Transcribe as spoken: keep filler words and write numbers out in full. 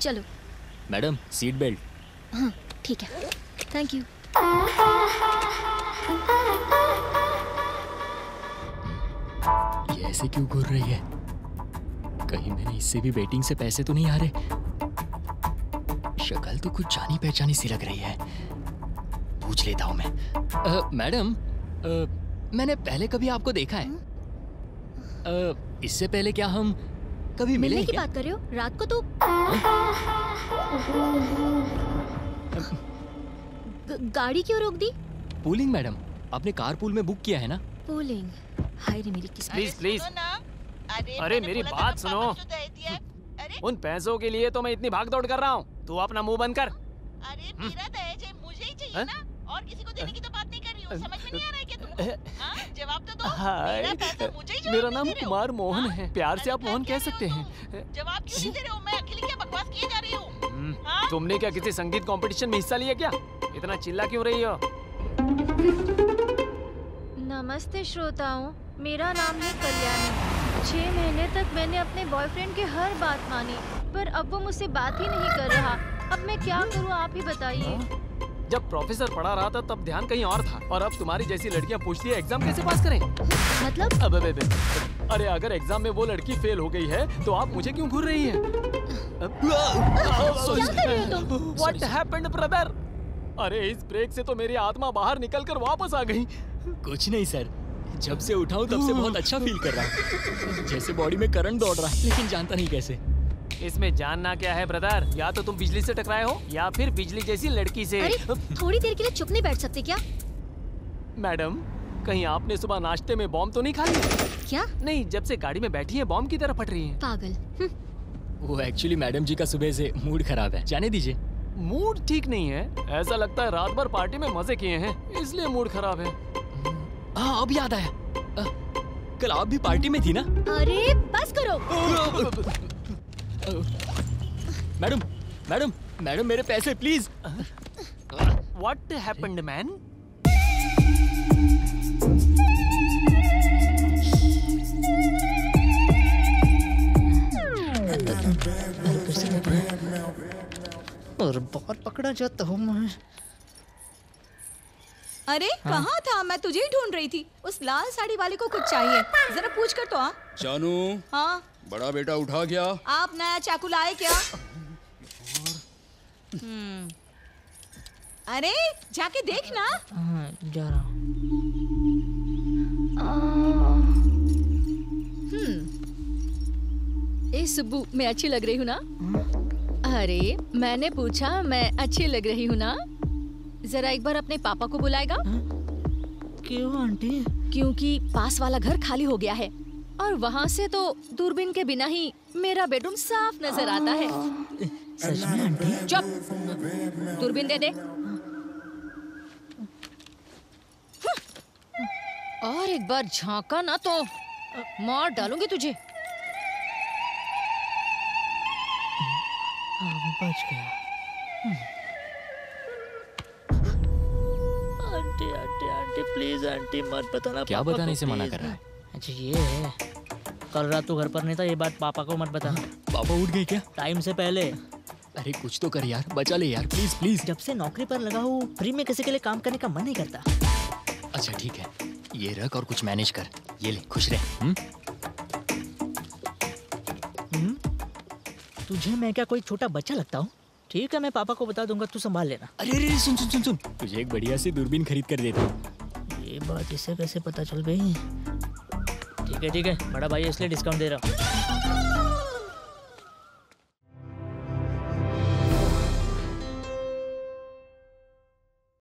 चलो। Madam seat belt. हाँ ठीक है, थैंक यू। ये ऐसे क्यों घूर रही है? कहीं मैंने इससे भी वेटिंग से पैसे तो नहीं आ रहे? शक्ल तो कुछ जानी पहचानी सी लग रही है। पूछ लेता हूँ मैं। अ, मैडम, अ, मैंने पहले कभी आपको देखा है? अ, इससे पहले क्या हम कभी मिले मिलने की क्या? बात कर रहे हो? रात को तो ग- गाड़ी क्यों रोक दी? पूलिंग मैडम, आपने कार पूल में बुक किया है ना? पूलिंग, हाय रे मेरी किस्मत। Please please. अरे, अरे मेरी बात सुनो। अरे उन पैसों के लिए तो मैं इतनी भाग दौड़ कर रहा हूँ। तू अपना मुंह बंद कर। अरे मेरा दहेज है, मुझे ही चाहिए ना, और किसी को देने की तो बात नहीं कर रही हूँ। समझ में नहीं आ रहा है क्या तुमको? हाँ, जवाब तो दो। हाय, मेरा पैसा मुझे ही जवाब मेरा नहीं नाम दे रहे हो? कुमार मोहन हाँ? है। प्यार से अरे आप मोहन क्या कह रहे सकते हो हैं। तुम? जवाब क्यों नहीं दे रहे हो? मैं अकेली क्या बकवास किए जा रही हूँ? हाँ? तुमने क्या किसी संगीत कंपटीशन में हिस्सा लिया क्या? इतना चिल्ला क्यों रही हो? नमस्ते श्रोताओं, मेरा नाम है कल्याणी। छह महीने तक मैंने अपने बॉयफ्रेंड की हर बात मानी, पर अब वो मुझसे बात ही नहीं कर रहा। अब मैं क्या करूं, आप ही बताइए। जब प्रोफेसर पढ़ा रहा था तब ध्यान कहीं और था, और अब तुम्हारी जैसी लड़कियां पूछती है एग्जाम कैसे पास करें? मतलब? अबे बे बे। अरे अगर एग्जाम में वो लड़की फेल हो गई है तो आप मुझे क्यों घूर रही है? क्या कर रहे हो तुम? What happened, brother? अरे इस ब्रेक से तो मेरी आत्मा बाहर निकल कर वापस आ गई। कुछ नहीं सर, जब से उठा हूँ तब से बहुत अच्छा फील कर रहा हूँ। जैसे बॉडी में करंट दौड़ रहा है, लेकिन जानता नहीं कैसे। इसमें जानना क्या है ब्रदर? या तो तुम बिजली से टकराए हो या फिर बिजली जैसी लड़की से। अरे थोड़ी देर के लिए चुप नहीं बैठ सकते क्या? मैडम, कहीं आपने सुबह नाश्ते में बॉम्ब तो नहीं खा लिया? क्या? नहीं, जब से गाड़ी में बैठी है बॉम्ब की तरह फट रही है। पागल। वो एक्चुअली मैडम जी का सुबह से मूड खराब है, जाने दीजिए। मूड ठीक नहीं है, ऐसा लगता है रात भर पार्टी में मजे किए हैं, इसलिए मूड खराब है। हाँ अब याद आया, आ, कल आप भी पार्टी में थी ना? अरे बस करो। मैडम मैडम मैडम मेरे पैसे प्लीज। What happened, man? और बहुत पकड़ा जाता हूँ मैं। अरे हाँ? कहाँ था? मैं तुझे ही ढूंढ रही थी। उस लाल साड़ी वाले को कुछ चाहिए, जरा पूछ कर तो आ। जानू। हाँ बड़ा बेटा उठा क्या? आप नया चाकू लाए क्या? हम्म। अरे जाके देख ना। हाँ जा रहा हूँ। हम्म। ए सुब्बू, मैं अच्छी लग रही हूँ ना? अरे मैंने पूछा मैं अच्छी लग रही हूँ ना? जरा एक बार अपने पापा को बुलाएगा? क्यों आंटी? क्योंकि पास वाला घर खाली हो गया है और वहाँ से तो दूरबीन के बिना ही मेरा बेडरूम साफ नजर आता है। सच में आंटी? चुप, दूरबीन दे दे। और एक बार झांका ना तो मार डालूंगी तुझे। बच गया। Aunty aunty aunty please aunty मत बताना। क्या बताने से मना कर रहा है? अच्छा ये है, कल रात तू घर पर नहीं था, ये बात पापा को मत बताना। पापा उठ गए क्या? टाइम से पहले। अरे कुछ तो कर यार, बचा ले यार प्लीज प्लीज। जब से नौकरी पर लगा हूँ फ्री में किसी के लिए काम करने का मन नहीं करता। अच्छा ठीक है, ये रख और कुछ मैनेज कर। ये ले, खुश रह। हम्म? हम्म? तुझे मैं क्या कोई छोटा बच्चा लगता हूँ? ठीक है मैं पापा को बता दूंगा, तू संभाल लेना। अरे अरे सुन सुन सुन सुन, तुझे एक बढ़िया सी दूरबीन खरीद कर देता हूँ। ये बात इसे कैसे पता चल गई? ठीक है ठीक है, बड़ा भाई इसलिए डिस्काउंट दे रहा हूँ।